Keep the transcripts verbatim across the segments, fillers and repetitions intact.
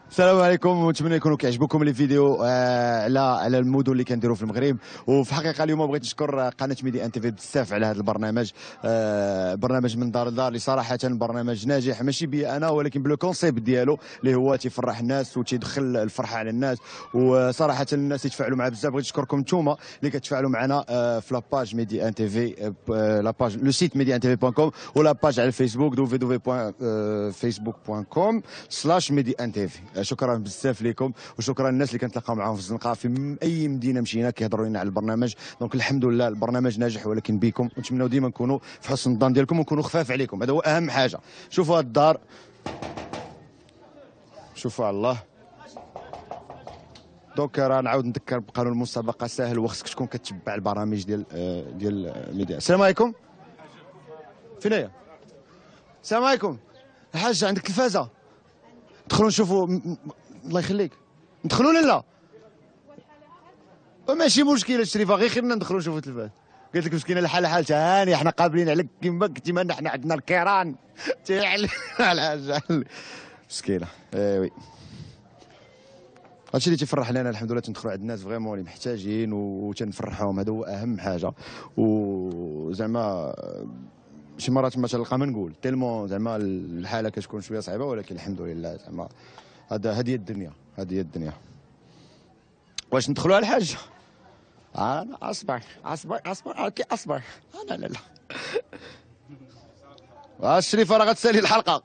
السلام عليكم، ونتمنى يكونوا كيعجبوكم لي فيديو آه على على المدن اللي كنديروا في المغرب. وفي الحقيقه اليوم بغيت نشكر قناه ميدي ان تي في بزاف على هذا البرنامج. آه برنامج من دار لدار اللي صراحه برنامج ناجح، ماشي بي انا ولكن بلو كونسيبت ديالو اللي هو تيفرح الناس وتيدخل الفرحه على الناس، وصراحه الناس يتفاعلوا معاه بزاف. بغيت نشكركم نتوما اللي كتفاعلوا معنا آه في لاباج ميدي ان تي في، آه لاباج لو سيت ميدي ان تي في بوان كوم، ولا باج على الفيسبوك دبليو دبليو دبليو بوان فيسبوك بوان كوم سلاش ميدي ان تي في. شكرا بزاف لكم، وشكرا للناس اللي كنتلاقاو معاهم في الزنقه في اي مدينه مشينا كيهضروا لنا على البرنامج. دونك الحمد لله البرنامج ناجح، ولكن بكم، ونتمنوا ديما نكونوا في حسن الظن ديالكم ونكونوا خفاف عليكم. هذا هو اهم حاجه. شوفوا هاد الدار، شوفوا على الله. دونك راه نعاود نذكر بقانون المسابقه ساهل، وخصك تكون كتبع البرامج ديال ديال ميديا. السلام عليكم. فين هي؟ السلام عليكم الحاج، عندك تلفازه؟ ندخلوا نشوفوا. الله يخليك، ندخلوا ولا لا؟ ماشي مشكله الشريفه، غير خيرنا ندخلوا نشوفوا التلفاز. قلت لك مسكينه الحاله حالتها هاني، احنا قابلين عليك كيما قلتي، ما احنا عندنا الكيران تيعلي الحاجه مسكينه. اي وي، هادشي اللي تيفرح لنا الحمد لله. تندخلوا عند الناس فريمون اللي محتاجين وتنفرحهم، هذا هو اهم حاجه. وزعما شي مرات ما تلقى ما نقول تيلمون زعما الحاله كتكون شويه صعيبه، ولكن الحمد لله زعما هذا هذه الدنيا، هذه هي الدنيا. واش ندخلوا على الحاج؟ انا اصبر اصبر اصبر كي اصبر انا لا لا. ها الشريفه راه غتسالي الحلقه.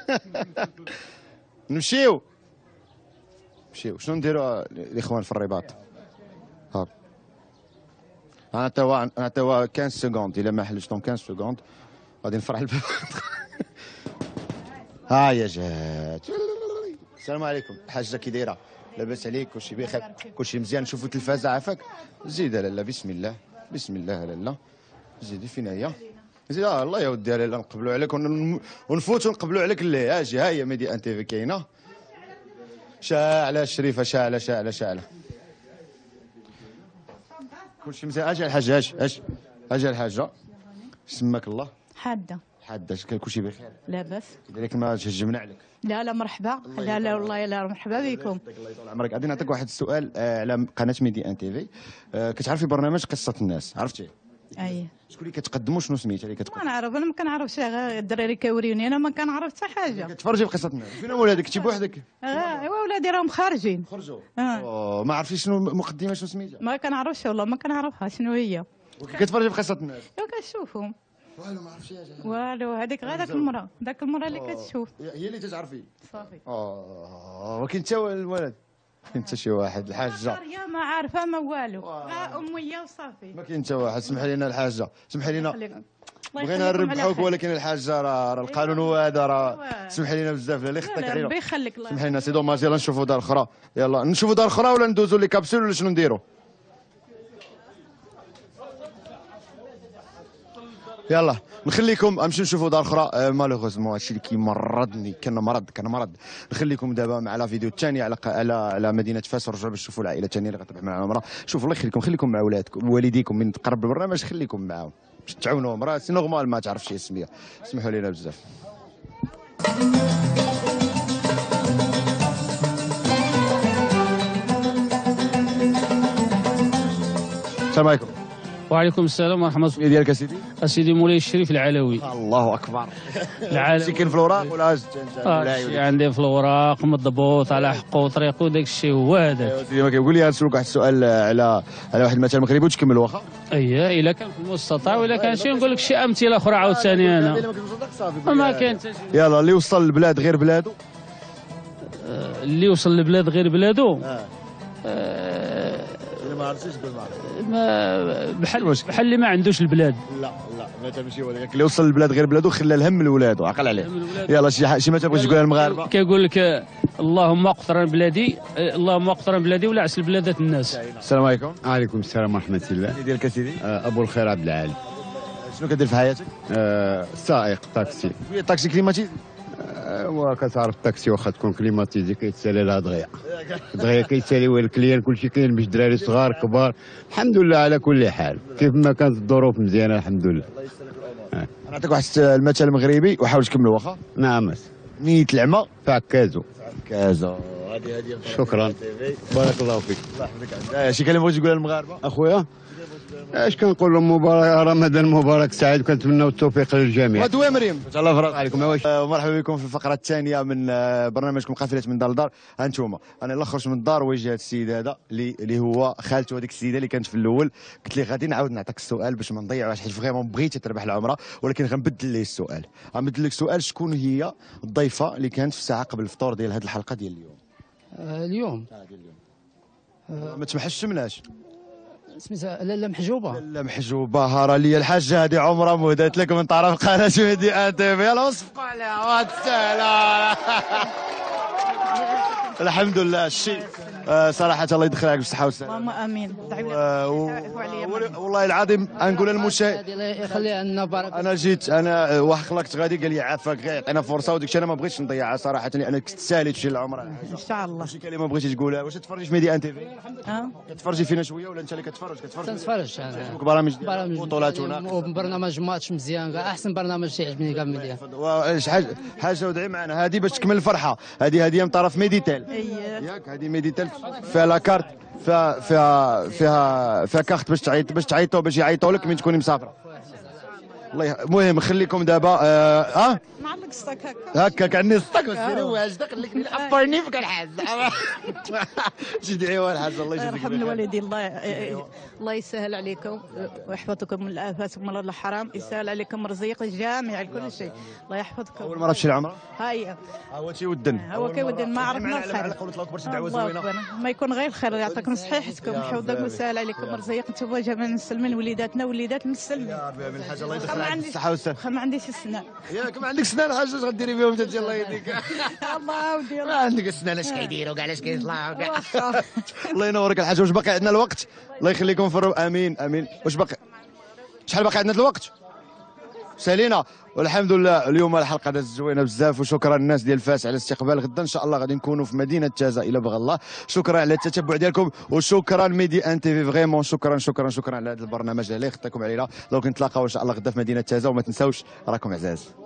نمشيو نمشيو. شنو نديروا الاخوان في الرباط؟ ها انا توا انا توا خمسطاش سكوند، الا ما حلتش دون خمسطاش سكوند غادي نفرح الباب. ها هي جات. السلام عليكم الحاجه، كي دايره؟ لاباس عليك؟ كلشي بخير؟ كلشي مزيان؟ نشوفوا التلفازه عافاك؟ زيد لاله، بسم الله بسم الله لاله، زيدي. فين هي؟ زيد. آه الله يا ودي لاله، نقبلوا عليك ونفوتوا نقبلوا عليك. اللي اجي ها هي ميدي ان تي في كاينه. شاعله الشريفه، شاعله شاعله شاعله. كلشي مزيان. اجي الحاجه، اجي اجي اجي الحاجه. سماك الله. حاده حاده، كلشي بخير؟ لاباس. كذلك ما تهجمنا عليك. لا لا مرحبا. لا لا والله لا مرحبا بكم. الله يطول عمرك. غادي نعطيك واحد السؤال آه على قناه ميدي ان تي في. آه كتعرفي برنامج قصه الناس؟ عرفتي؟ اي. شكون اللي كتقدموا؟ شنو سميتها اللي كتقدم؟ ما نعرف، انا ما كنعرفش، غير الدراري كيوريوني، انا ما كنعرف حتى حاجه. كتفرجي في قصه الناس؟ فين ولادك؟ كنتي بوحدك؟ ايوا ولادي راهم خارجين. خرجوا. اه ما عرفتي شنو المقدمه شنو سميتها؟ ما كنعرفش والله، ما كنعرفها شنو هي. كتفرجي في قصه الناس؟ ايوا كنشوفهم. والو ما عرفتش والو، هذيك غير داك المراه، داك المراه اللي كتشوف هي اللي تتعرفي صافي. اه ولكن حتى الولد كاين حتى شي واحد؟ الحاجه يا ما عارفه ما والو، غير اميه وصافي. ما كاين حتى واحد. سمحي لنا الحاجه، سمحي لنا، الله بغينا نربحوك ولكن الحاجه راه القانون هو هذا. راه سمحي لنا بزاف، لا خطك علينا. ربي يخليك. الله سمحي لنا سي دوماج. يلا نشوفوا دار اخرى، يلا نشوفوا دار اخرى ولا ندوزوا لي كابسول ولا شنو نديروا؟ يلا نخليكم نمشيو نشوفوا دار اخرى. آه مالوغوزمون هادشي اللي كيمرضني، كان مرض كان مرض. نخليكم دابا مع لا فيديو الثانيه على على على مدينه فاس، ورجعوا باش تشوفوا العائله الثانيه اللي غتربح مع العمره. شوفوا الله يخليكم، خليكم مع ولادكم والديكم من تقرب البرنامج، خليكم معاهم باش تعاونوهم. راه سي نورمال ما تعرفش السميه. سمحوا لنا بزاف. السلام عليكم. وعليكم السلام ورحمة الله. ديالك اسيدي؟ اسيدي مولاي الشريف العلوي. الله اكبر. العلوي. شي كاين في الوراق ولا اه عندي في الوراق مضبوط على حقه وطريقه، وداك الشيء هو هذاك. سيدي ما كيقول لي غنسولك واحد السؤال على على واحد المثل مغربي وتكمل واخا. اييه الا كان في المستطاع، ولا كان شي نقول لك شي امثله اخرى عاوتاني انا. ما كاين حتى يلا اللي وصل البلاد غير بلادو. آه اللي وصل لبلاد غير بلادو. اه, آه ما عرفتيش قول ما بحال بحال اللي ما عندوش البلاد. لا لا ما تمشي ولكن اللي وصل البلاد غير بلادو خلى الهم لولادو، عقل عليه. يلا شي شي ما تبغيش تقولها للمغاربه؟ كيقول لك اللهم اقطرن بلادي، اللهم اقطرن بلادي ولا عسل بلادات الناس. السلام عليكم. وعليكم السلام ورحمه الله. ديالك سيدي؟ آه ابو الخير عبد العالي. شنو كدير في حياتك؟ آه سائق طاكسي. طاكسي كليماتيزي؟ آه وكتعرف الطاكسي واخا تكون كليماتيزي كيتسالي لها دغيا دغيا كيتساليوها الكليان، كلشي كاين باش دراري صغار كبار. الحمد لله على كل حال، كيف ما كانت الظروف مزيانه الحمد لله. آه. نعطيك واحد المثل مغربي وحاول تكملوا واخا. نعم. نيت العمى فعكازو. كازا. هذه هذه شكرا بارك الله فيك. الله يحفظك. شي كلمه بغيتي تقولها للمغاربه اخويا اش كنقول لهم؟ مبارك رمضان مبارك سعيد، وكنتمنوا التوفيق للجميع. ودوي مريم ان شاء الله فرق عليكم. مرحبا بكم في الفقره الثانيه من برنامجكم قافله من دار لدار. ها انتم انا لا خرجت من الدار وجه هذا السيد هذا اللي اللي هو خالته هذيك السيده اللي كانت في الاول. قلت لي غادي نعاود نعطيك السؤال باش ما نضيعوش، حيت فريمون بغيتي تربح العمره، ولكن غنبدل ليه السؤال. غنبدل لك السؤال، شكون هي الضيفه اللي كانت في الساعه قبل الفطور ديال هذه الحلقه ديال اليوم؟ آه اليوم اه ديال اليوم آه ما تمحشمناش. سميتها لاله محجوبه. لاله محجوبه هارا لي الحاجه هذه عمرها مهدات لك من طرف قناه ميدي ان تي في. يلا وصفقوا عليها وهاد السهله. الحمد لله الشيء آه صراحه الله يدخل عليك بالصحه والسلامه. اللهم امين. والله العظيم غنقول للمشاهد الله يخليها لنا بارك. انا جيت انا واحد خلقت غادي قال لي عافاك غير يعطينا فرصه، وديك الشيء انا ما بغيتش نضيعها صراحه، لان كنت سالي تمشي للعمره. ان شاء الله. شي كلمه بغيتي تقولها؟ واش تتفرجي في ميدي ان تي في؟ اه كتفرجي فينا شويه ولا انت اللي كتفرج؟ كتفرج تنتفرج انا برامج برامج بطولات وبرنامج ماتش مزيان، كاع احسن برنامج تيعجبني كاع مزيان. شحال حاجه ودعي معنا هذه باش تكمل الفرحه. هذه هديه من طرف ميديتال اييه ياك، هذه ميديتال فيها لاكارت، فيها فيها فيها فيها كارت باش تعيط باش تعيطوا باش يعيطوا لك من تكوني مسافره. الله المهم خليكم دابا اه, آه؟ ما عندك ستاك هكا هكاك عندي ستاك سيري واجد خليك عبرني فيك الحاج. شي دعيوه الحاج الله يجزيك يرحم الوالدين. الله الله يسهل عليكم ويحفظكم من الافات ومن الحرام، يسهل عليكم رزيق جامع لكل شيء. الله يحفظكم. اول مره تمشي العمره؟ ها هي هو تيودن هو كيودن ما عرفنا الخير. على قولة الله اكبر شي دعوه الله زوينه. أكبر. ما يكون غير الخير، يعطيكم صحيحتكم يحفظكم ويسهل عليكم رزيق. انتم جميع المسلمين وليداتنا وليدات المسلمين. يا ربي امين الحاج الله يدخل عليك بالصحه والسلامه. واخا ما عنديش السنان. ياك ما عندك سنان حاج، اش غديري بهم انت؟ الله يهديك. الله ودي ما عندك السنان اش كيديروا كاع، اش كيطلعوا كاع. الله. الله ينورك الحاج. واش باقي عندنا الوقت؟ الله يخليكم في الرو. امين امين. واش باقي شحال باقي عندنا الوقت؟ سالينا والحمد لله. اليوم الحلقه دازت زوينه بزاف، وشكرا الناس ديال فاس على الاستقبال. غدا ان شاء الله غادي نكونوا في مدينه تازا الى بغى الله. شكرا على التتبع ديالكم، وشكرا ميدي ان تي في فريمون. شكرا شكرا شكرا على هذا البرنامج اللي خطاكم علينا. دونك نتلاقاو ان شاء الله غدا في مدينه تازا، وما تنساوش راكم عزاز.